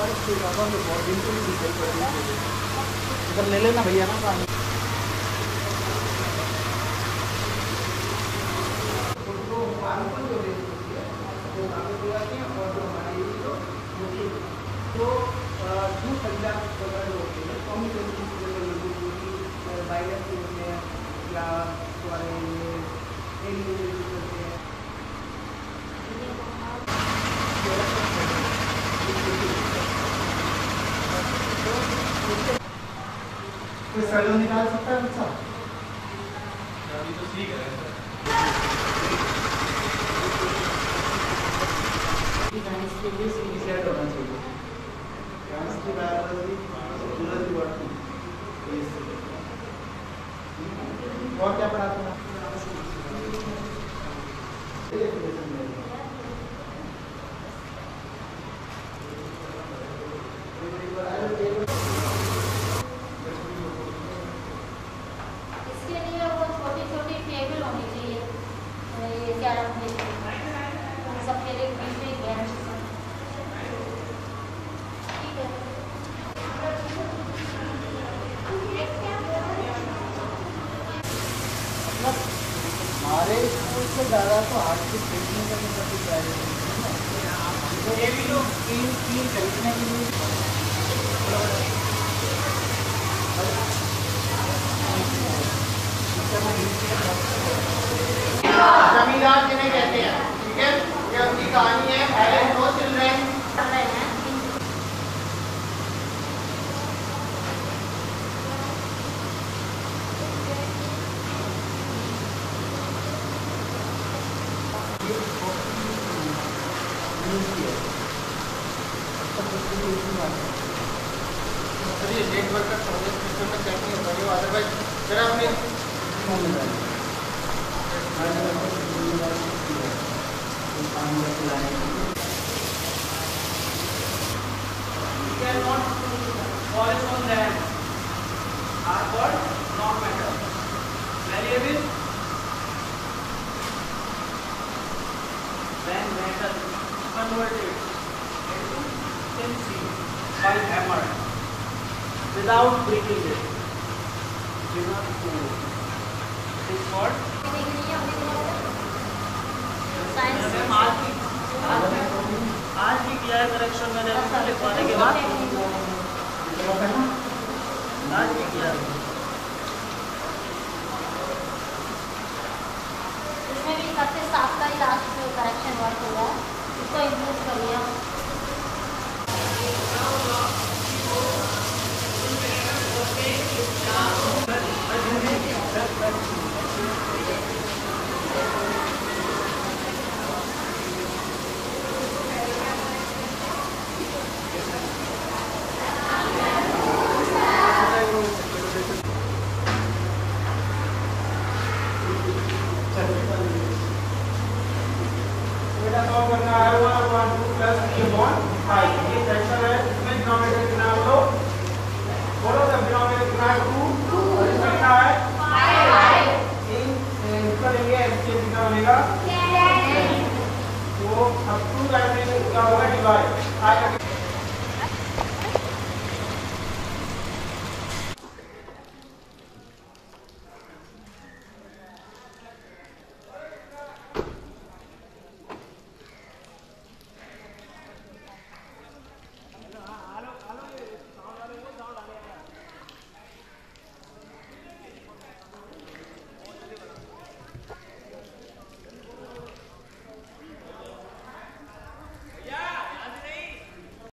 इधर ले लेना भैया ना पानी। कोई सैलून निकाल सकता है बच्चा? अभी तो सीख रहा है सर। साइंस के लिए सीधी सेट होना चाहिए। केमिस्ट्री बायोलॉजी जूलॉजी बॉटनी और क्या पढ़ाते हैं? इसके लिए वो छोटी छोटी टेबल होनी चाहिए। ये क्या रखते हैं सबके लिए बीच में बेंच। ठीक है। हमारे स्कूल से ज़्यादा तो हाथ की ट्रेनिंग करने का भी प्राइवेट ये भी लोग तीन खरीदने के लिए जमींदार जिन्हें कहते हैं, ठीक है, ये उनकी कहानी है। पहले दो चिल्ड्रन ये नेटवर्क का सिस्टम में चेक नहीं होता है, अदरवाइज फिर आपने cannot correspond them are called non-matter. Variables when matter is converted into thin by hammer without breaking it. It is called आज की किया है करेक्शन मैंने लिखवाने के बाद आज की किया है। इसमें भी सबसे साफ का ही लास्ट में करेक्शन वर्क हुआ है, इसको इंक्लूड कर लिया। करना है 1 2 प्लस ये बॉन्ड 5 ये सेक्शन है। इसमें डिनोमिनेटर कितना है बोलो सब डिनोमिनेटर कितना है 2 और इसमें कितना है 5 इसका लेंगे इसके कितना बनेगा 10। तो अब 2 का क्या होगा डिवाइड